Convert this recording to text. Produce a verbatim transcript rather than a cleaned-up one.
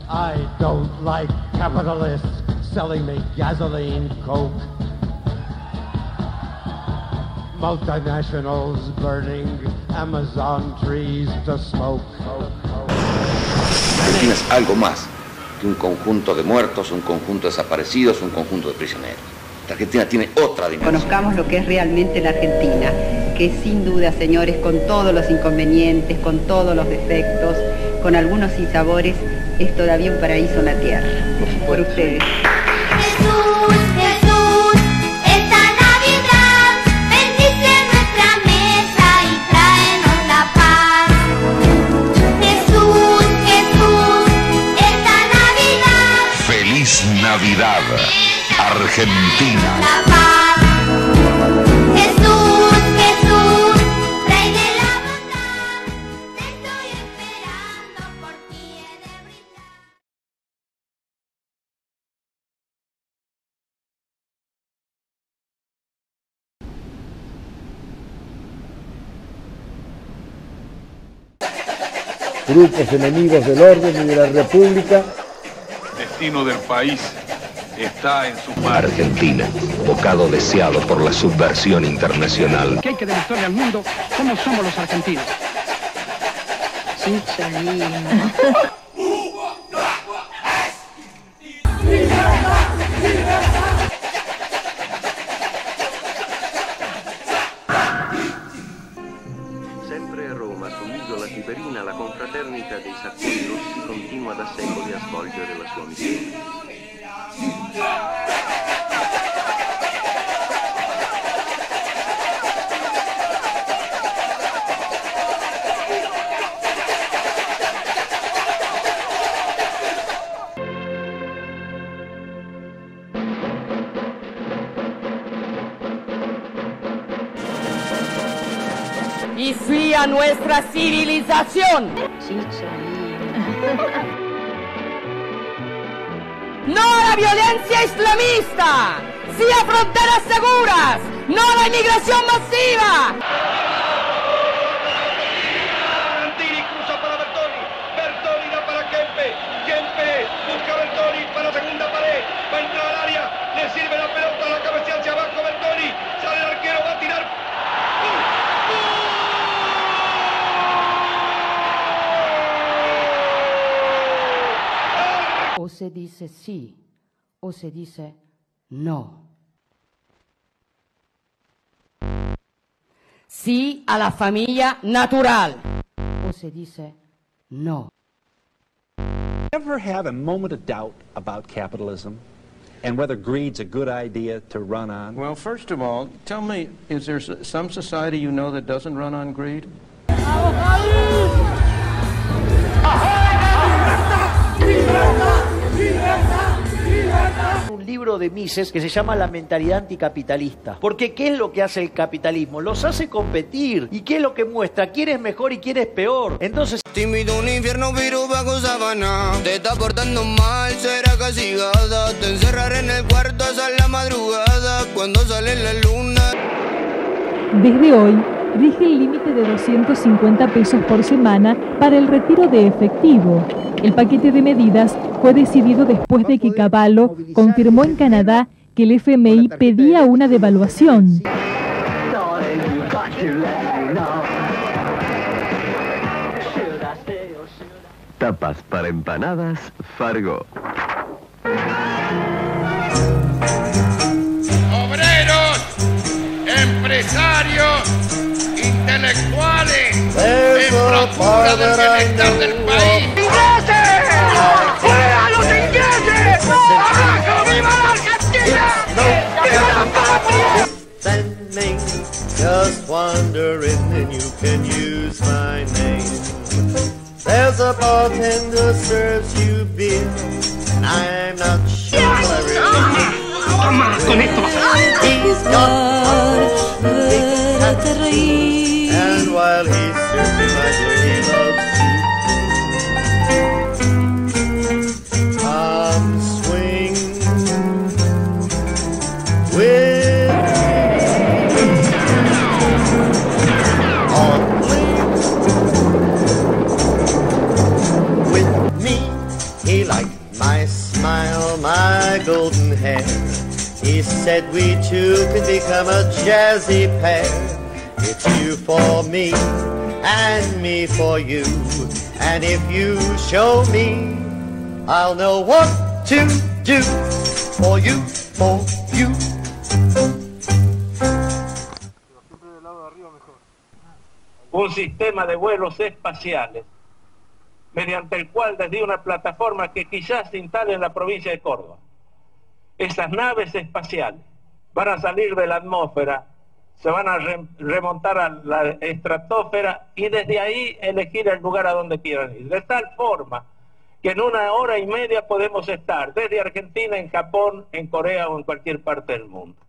I don't like capitalists selling me gasoline, coke. Multinationals burning Amazon trees to smoke. Argentina es algo más que un conjunto de muertos, un conjunto de desaparecidos, un conjunto de prisioneros. La Argentina tiene otra dimensión. Conozcamos lo que es realmente la Argentina, que sin duda, señores, con todos los inconvenientes, con todos los defectos, con algunos sinsabores, es todavía un paraíso en la tierra. Por ustedes. Jesús, Jesús, esta Navidad, bendice nuestra mesa y tráenos la paz. Jesús, Jesús, esta Navidad. Feliz Navidad, Argentina. La paz. Jesús, Jesús, Rey de la bondad, te estoy esperando, por ti he de brindar. Grupos enemigos del orden y de la República. El destino del país está en su mano. Argentina, bocado deseado por la subversión internacional. Que hay que demostrarle al mundo cómo somos los argentinos. Chicholino. Sempre a Roma, sull'isola Tiberina, la confraternita dei Sacconi Rossi continua da secoli a svolgere la sua missione. Y sí a nuestra civilización. No a la violencia islamista. Sí a fronteras seguras. No a la inmigración masiva. Landini cruza para Bertoni. Bertoni da para Kempe. Kempe busca a Bertoni para la segunda pared. Va a entrar al área. Le sirve la pelota a la cabeza hacia abajo. Bertoni. Sale el arquero. Va a tirar. O se dice sí, o se dice no. Sí a la familia natural, o se dice no. Ever have a moment of doubt about capitalism and whether greed's a good idea to run on? Well, first of all, tell me, is there some society you know that doesn't run on greed? Un libro de Mises que se llama La mentalidad anticapitalista. Porque ¿qué es lo que hace el capitalismo? Los hace competir. ¿Y qué es lo que muestra? ¿Quién es mejor y quién es peor? Entonces... Te invito a un infierno, pero bajo sábana. Te está portando mal, será castigada. Te encerraré en el cuarto hasta la madrugada. Cuando sale la luna. Desde hoy, rige el límite de doscientos cincuenta pesos por semana para el retiro de efectivo. El paquete de medidas fue decidido después de que Cavallo confirmó en Canadá que el F M I pedía una devaluación. Tapas para empanadas, Fargo. Obreros, empresarios, intelectuales, en procura del bienestar del país. ¡Ingleses! ¡Fuera los ingleses! ¡Abajo, viva la Argentina! ¡Viva la patria! Standing, just wondering, and you can use my name. There's a bartender serves you beer, and I'm not sure I really. Toma, con esto. He's got a big hat, and while he's serving my beer, he loves to come swing with on with me. He likes said we two could become a jazzy pair. It's you for me, and me for you. And if you show me, I'll know what to do for you, for you. Un sistema de vuelos espaciales, mediante el cual desde una plataforma que quizás se instale en la provincia de Córdoba, esas naves espaciales van a salir de la atmósfera, se van a re remontar a la estratosfera y desde ahí elegir el lugar a donde quieran ir. De tal forma que en una hora y media podemos estar desde Argentina, en Japón, en Corea o en cualquier parte del mundo.